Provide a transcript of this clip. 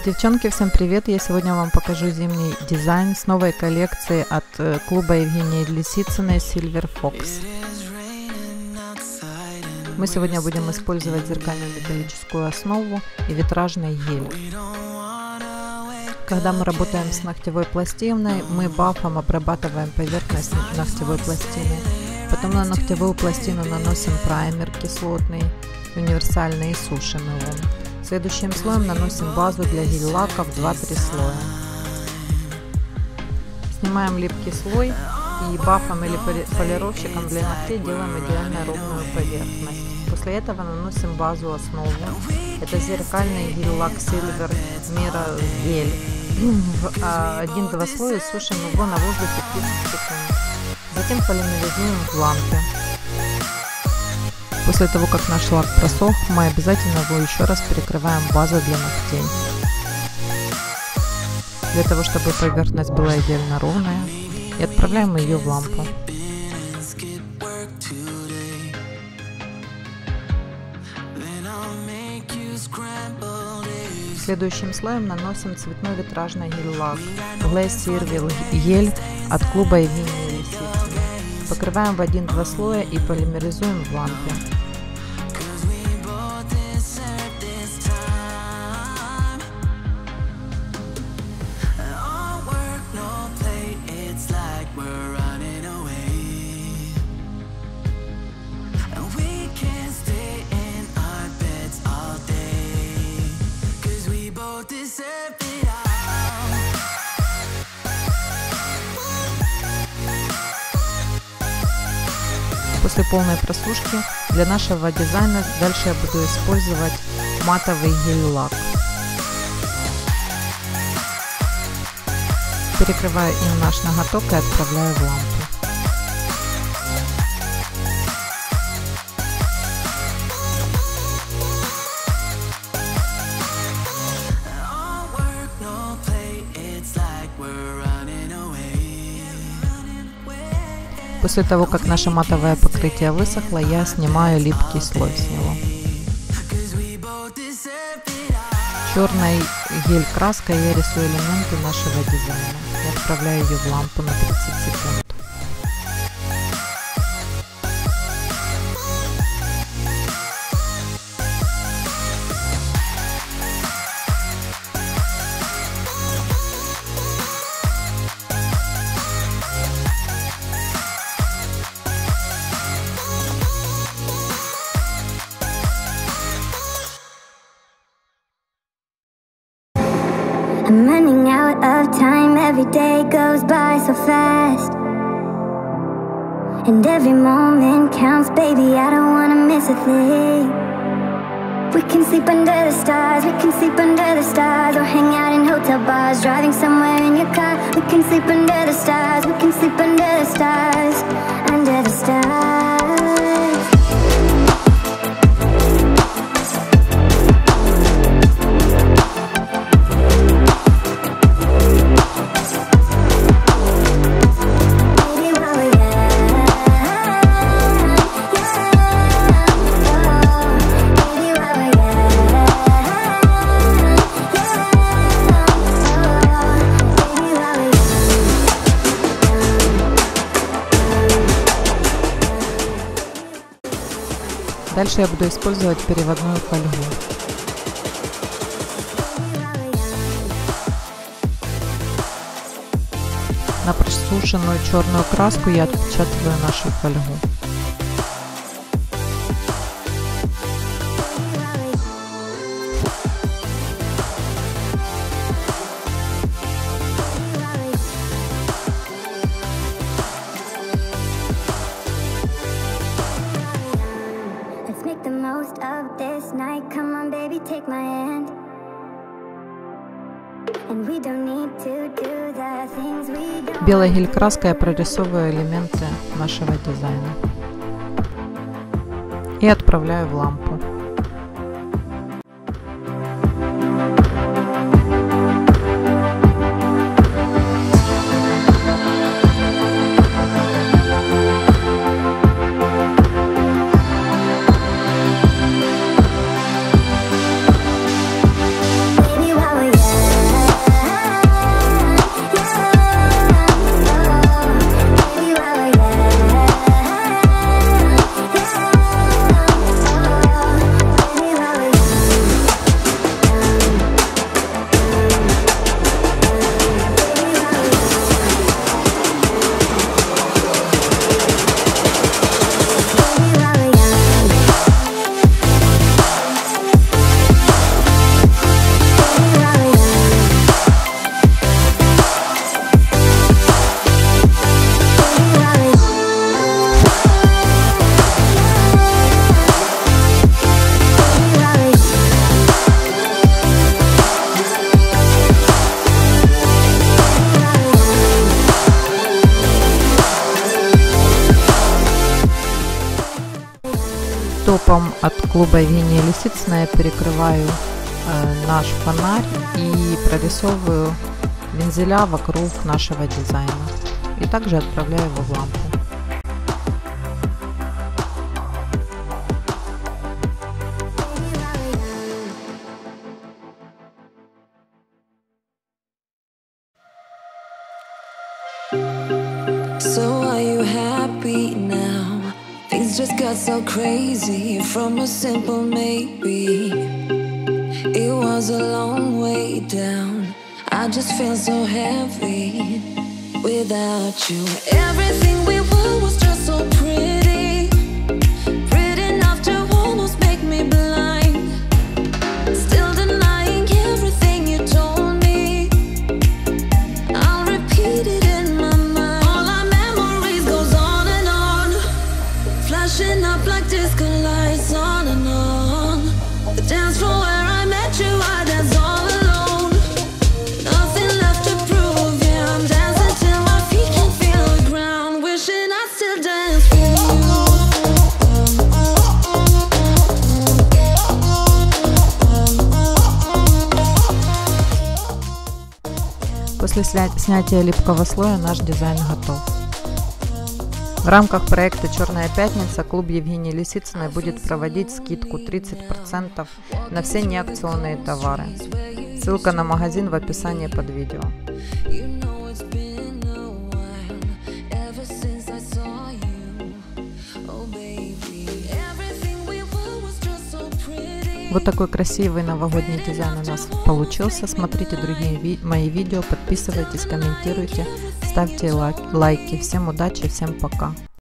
Девчонки, всем привет! Я сегодня вам покажу зимний дизайн с новой коллекции от клуба Евгении Лисицыной Silver Fox. Мы сегодня будем использовать зеркальную металлическую основу и витражный гель. Когда мы работаем с ногтевой пластиной, мы бафом обрабатываем поверхность ногтевой пластины. Потом на ногтевую пластину наносим праймер кислотный, универсальный, и сушим его. Следующим слоем наносим базу для гель-лака в 2-3 слоя. Снимаем липкий слой и бафом или полировщиком для ногтей делаем идеально ровную поверхность. После этого наносим базу основу. Это зеркальный гель-лак Silver Mira гель. В 1-2 слоя сушим его на воздухе 30 секунд. Затем полимеризуем в лампе. После того, как наш лак просох, мы обязательно его еще раз перекрываем базой для ногтей. Для того, чтобы поверхность была идеально ровная, и отправляем ее в лампу. Следующим слоем наносим цветной витражный гель-лак Glacier гель от клуба Евгении Лисицыной. Покрываем в 1-2 слоя и полимеризуем в лампе. После полной просушки для нашего дизайна дальше я буду использовать матовый гель-лак. Перекрываю им наш ноготок и отправляю в лампу. После того, как наше матовое покрытие высохло, я снимаю липкий слой с него. Черной гель-краской я рисую элементы нашего дизайна и отправляю ее в лампу на 30 секунд. I'm running out of time, every day goes by so fast, and every moment counts, baby, I don't wanna miss a thing. We can sleep under the stars, we can sleep under the stars, or hang out in hotel bars, driving somewhere in your car. We can sleep under the stars, we can sleep under the stars, under the stars. Дальше я буду использовать переводную фольгу. На просушенную черную краску я отпечатываю нашу фольгу. Белой гель-краской я прорисовываю элементы нашего дизайна и отправляю в лампу. Baby, while we're young. Столпом от клуба Евгения Лисицына я перекрываю наш фонарь и прорисовываю вензеля вокруг нашего дизайна. И также отправляю его в лампу. So are you happy now? Things just got so crazy from a simple maybe. It was a long way down. I just feel so heavy without you. Everything we were was just so pretty, pretty enough to almost make me blind. Still denying everything you told me. I'll repeat it in my mind. All our memories goes on, flashing up like disco lights on and on. The dance floor where I met you, I danced all alone. Nothing left to prove, yeah, I'm dancing till my feet can feel the ground. Wishing I still dance with you. После снятия липкого слоя наш дизайн готов. В рамках проекта «Черная пятница» клуб Евгении Лисицыной будет проводить скидку 30% на все неакционные товары. Ссылка на магазин в описании под видео. Вот такой красивый новогодний дизайн у нас получился. Смотрите другие мои видео, подписывайтесь, комментируйте, ставьте лайки. Всем удачи, всем пока!